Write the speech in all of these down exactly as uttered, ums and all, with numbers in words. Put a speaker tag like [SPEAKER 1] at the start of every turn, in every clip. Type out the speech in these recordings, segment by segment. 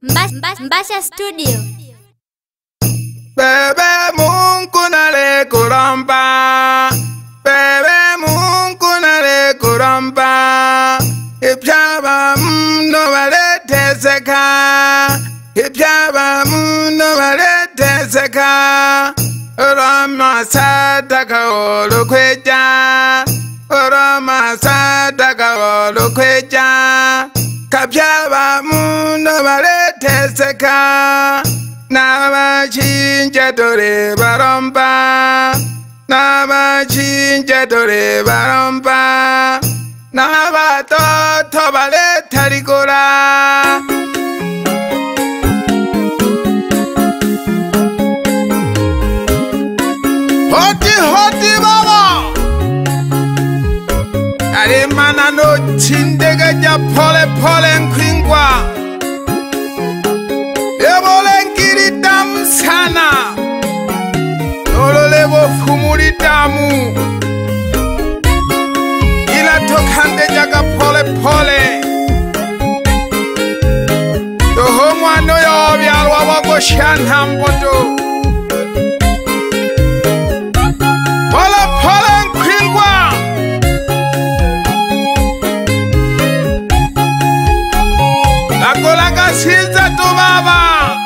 [SPEAKER 1] Mbasha Studio.
[SPEAKER 2] Bebe Mungu nale kuramba, Bebe Mungu nale kuramba. Ibyaba mno baleteseka, Ibyaba mno baleteseka. Rama sadaka olukweja, Rama sadaka olukweja. Kabyaba mno baleteseka. Naba chinja dore baromba, Naba chinja dore baromba, Naba toto bale tarigora. Hoti hoti baba, Are mana no chindega ja pole pole nkwingwa. Sana Ololebo fumuritamu Ila tokande jaga pole pole Toho mwano yo vyalwa wako shanhamboto Pole pole nkwingwa Nakolaga sinza tu baba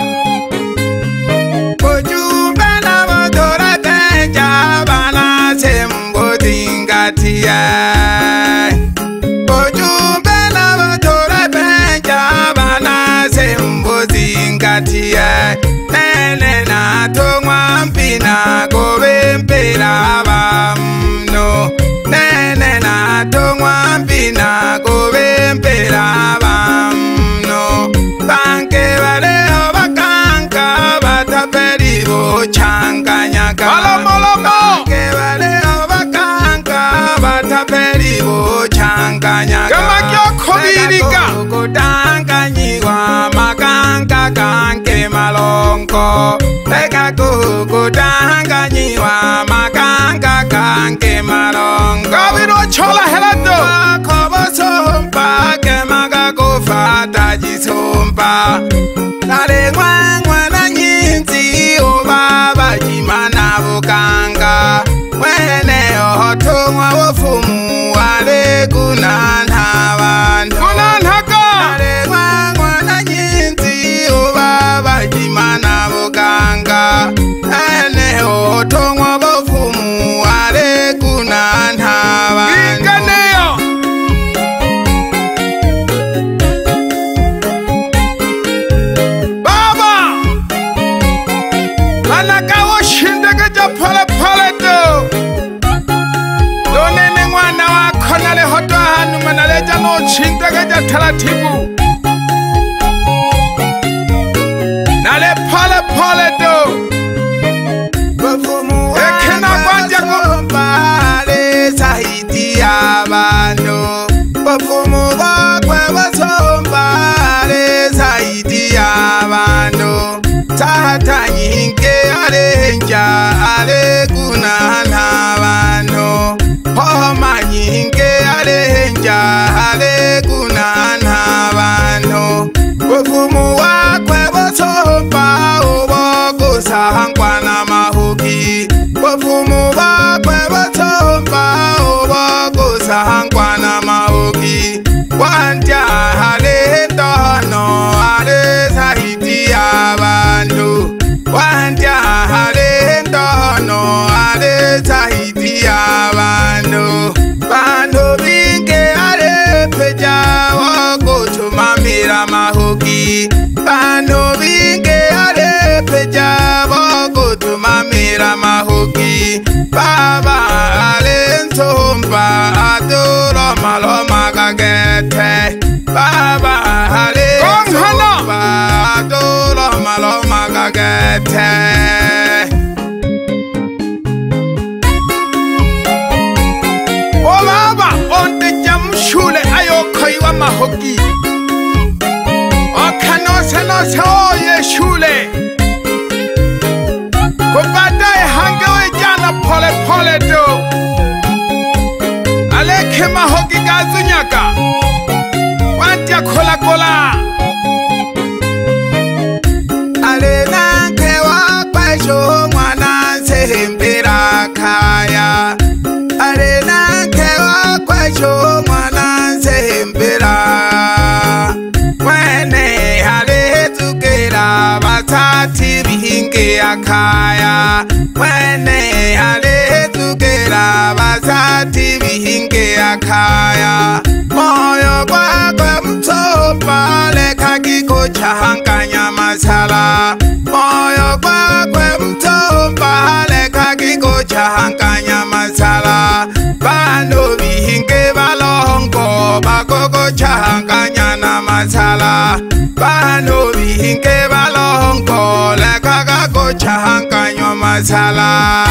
[SPEAKER 2] Nene na tongwa mpina kobe mpela bamno Nene na tongwa mpina kobe mpela bamno Banke baleo bakanka bataperi bo changanyaka Banke baleo bakanka bataperi bo changanyaka Kama kyo kubirika Kudanganyiwa makanka kanke malonko Eka kuku danganyiwa makanka kanke malonko Kabiro chola helado Kobo sompa kemaga kufata jisompa Nale ngwangwa na nyinzi Obaba jimana bukanga Wene ohotungwa wofumu Wale kunana bantu Kunana ka Nale ngwangwa na nyinzi Obaba jimana bukanga Ene ohotungwa wofumu Wale kunana bantu Ikaneo Baba Anakawo shindega ja pole pole do Donene mwana wako nale hoto hanu manaleja no shindega ja taratibu Nale pole pole do Ekena kwanja kumbale sahiti abano Bafumu wakwe basombale sahiti abano Tahata nyinge alenja ale kunana bano Homa nyinge alenja ale kunana bano Bafumu wakwe basomba Uboko sahangwa na mahuki Bafumu wakwe basomba Uboko sahangwa na mahuki Wanja ale ndono ale sahiti abantu Wanja ale ndono ale sahiti abantu Bando binge ale peja wako tumamira mahuki Bando binge ale peja wako tumamira mahuki Baba ale nsomba adoro maloma kagete Baba ale nsomba adoro maloma kagete O baba onde jamshule ayokoiwa mahoki Okanose nose oye shule Kubadae hangewe jana pole pole do Aleke mahoki gazunyaka Wantia kola hinge akaya mwene alehezukela basati bihinge akaya moyo kwakwe mtopa leka kiko chahanganya masala moyo kwakwe mtopa leka kiko chahanganya masala bano bihinge balongo bakoko chahanganya na masala bano bihinge balongo leka kako chahanganya masala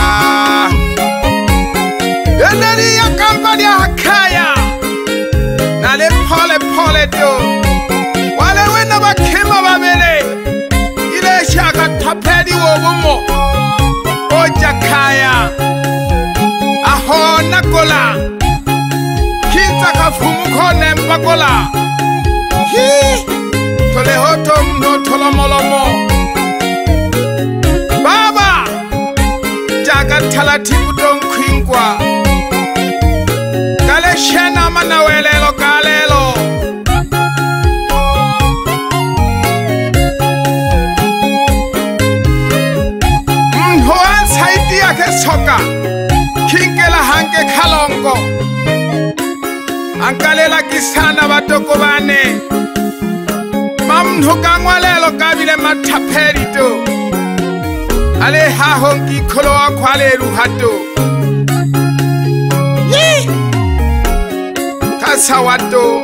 [SPEAKER 2] Yendeli ya kampani ya hakaya Nale pole pole do Wale wena bakima babele Ile shaka tapedi wobumo Oja kaya Aho nakola Kinta kafumu kone mpakola Hii Tole hoto mno tolo molomo Baba Jaga talatibu don kwingwa Kale shena manawelelo kalelo Mhoan saiti yake soka Kinkela hanke kalongo Ankalela kisana batoko bane Mamnhuka ngwalelo kabile mataperi do Ale hahonki koloa kwale ruhato Yee Kasawato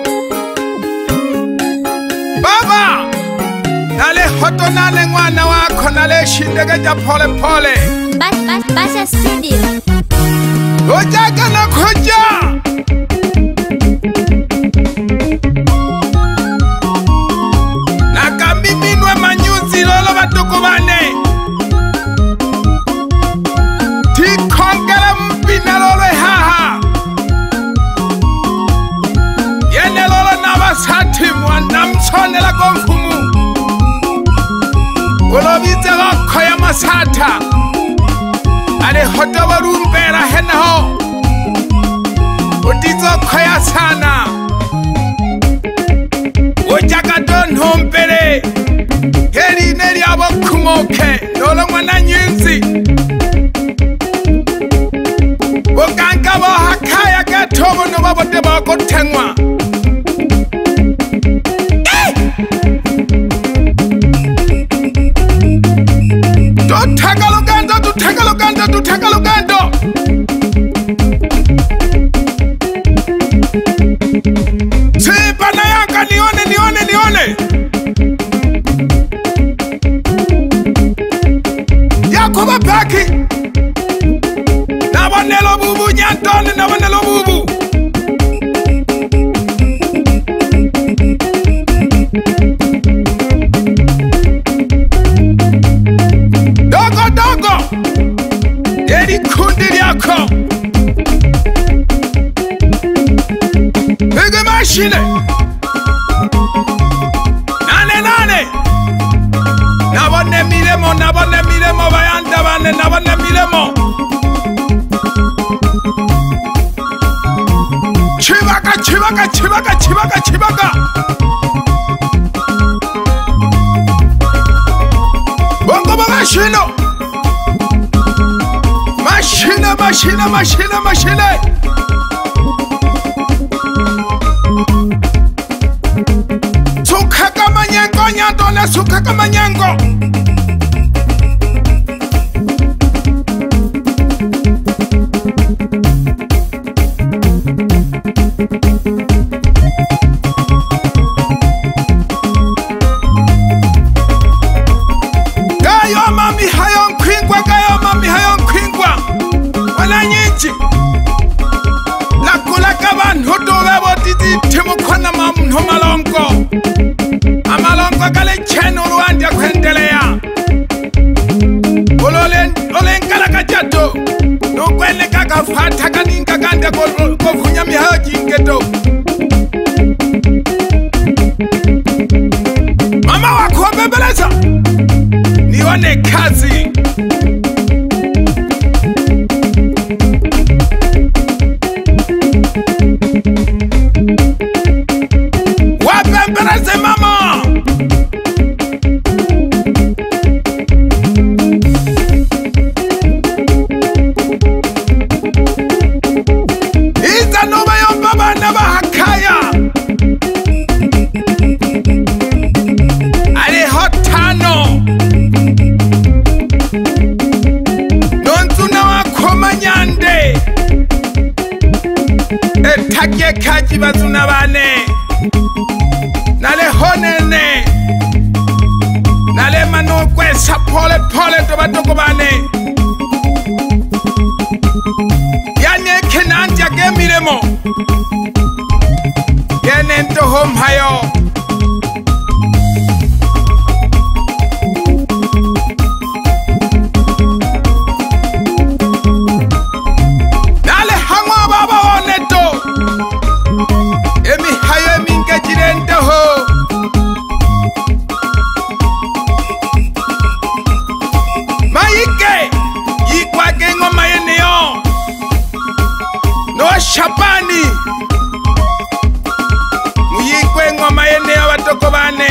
[SPEAKER 2] Baba Nale hoto nale ngwana wako nale shindege ja pole pole
[SPEAKER 1] Bas, bas, Basha Studio
[SPEAKER 2] Ojaga na koja Nakambibinwe manyuzi lolo batoko bane Tikongela mpina lolo haha Yene lolo nabasati mwana msonela konfumu Ulobize wako ya masata Ale hoto warumbera henaho Udizo koya sana Ojaka don hompere Heri neri abo kumoke Lolo mwana nyinzi Oganka bo hakaya ke tobo no babote bako tengwa Do tagalogando, do tagalogando, do tagalogando Sipa na yaka nione, nione, nione Yakoba baki Nabonelo bubu nyantone, nabonelo bubu Dogo dogo Yeri kundi yako Hige mashine Nane nane Nabone milemo, nabone milemo Bayanda bane, nabone milemo Chibaka, chibaka, chibaka, chibaka, chibaka Bongo bongo shino Mashine, mashine, mashine, mashine Sukaka manyengo nyandole, sukaka manyengo Gayo mami hayon kwingwa, gayo mami hayon kwingwa Wala nyinchi Lakula kaban hudu webo titi timu kwana mamno malongo Amalongo kale cheno ruandi ya kuendelea Ololen, olen kala kajato Nukwene kaka fata kaninka kande kofunya mihayo jingeto Mama wako bebeleza Nione kazi Wabembeleze mama kaji bazuna bane nale honene nale manokwe sa pole pole to batoko bane yane kenanti agemiremo yene nto home hayo Shabani muyikwe ngoma yene abatoko bane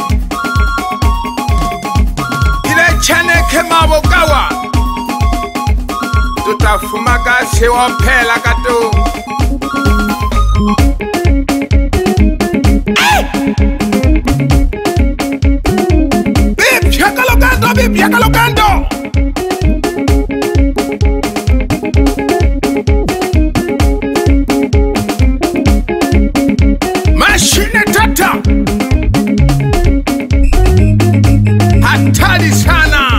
[SPEAKER 2] ile chane kemabo kawa tutafuma kasi wophela kato bip yakalokando bip yakalokando Mashine tata hatari sana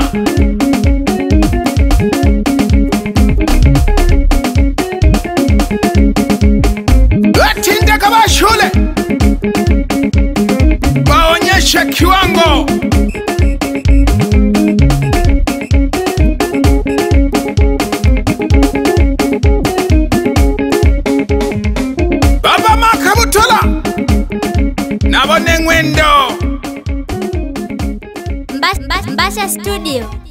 [SPEAKER 2] watinde kama shule waonyeshe kiwango Baba Makabutola Nabone Ngwendo
[SPEAKER 1] Mbasha Studio.